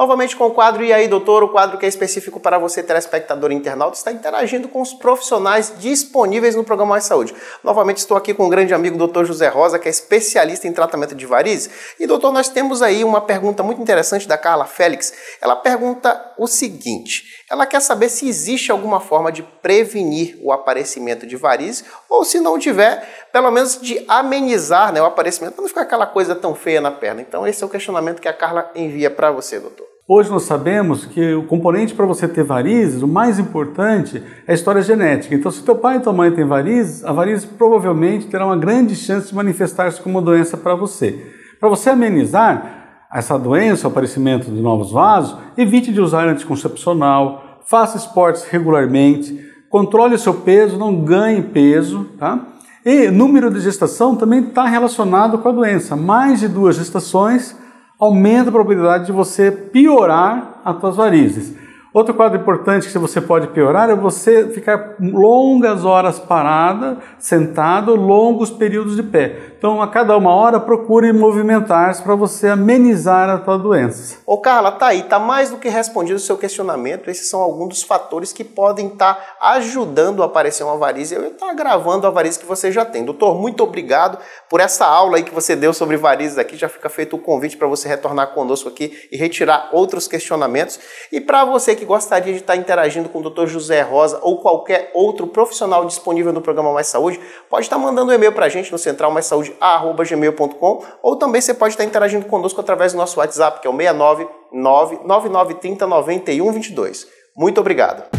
Novamente com o quadro E aí, doutor? O quadro que é específico para você, telespectador e internauta, está interagindo com os profissionais disponíveis no programa Mais Saúde. Novamente estou aqui com o grande amigo Dr. José Rosa, que é especialista em tratamento de varizes. E doutor, nós temos aí uma pergunta muito interessante da Carla Félix. Ela pergunta o seguinte: ela quer saber se existe alguma forma de prevenir o aparecimento de varizes, ou se não tiver, pelo menos de amenizar, né, o aparecimento, para não ficar aquela coisa tão feia na perna. Então esse é o questionamento que a Carla envia para você, doutor. Hoje nós sabemos que o componente para você ter varizes, o mais importante é a história genética. Então, se teu pai e tua mãe têm varizes, a varize provavelmente terá uma grande chance de manifestar-se como doença para você. Para você amenizar essa doença, o aparecimento de novos vasos, evite de usar anticoncepcional, faça esportes regularmente, controle o seu peso, não ganhe peso, tá? E número de gestação também está relacionado com a doença. Mais de 2 gestações aumenta a probabilidade de você piorar as suas varizes. Outro quadro importante que você pode piorar é você ficar longas horas parada, sentado, longos períodos de pé. Então, a cada 1 hora, procure movimentar-se para você amenizar a sua doença. Ô Carla, tá aí, tá mais do que respondido o seu questionamento. Esses são alguns dos fatores que podem estar ajudando a aparecer uma varize. Eu estou agravando a varize que você já tem. Doutor, muito obrigado por essa aula aí que você deu sobre varizes aqui. Já fica feito o convite para você retornar conosco aqui e retirar outros questionamentos. E para você que gostaria de estar interagindo com o Dr. José Rosa ou qualquer outro profissional disponível no programa Mais Saúde, pode estar mandando um e-mail para a gente no centralmaissaude@gmail.com, ou também você pode estar interagindo conosco através do nosso WhatsApp, que é o 69999309122. Muito obrigado.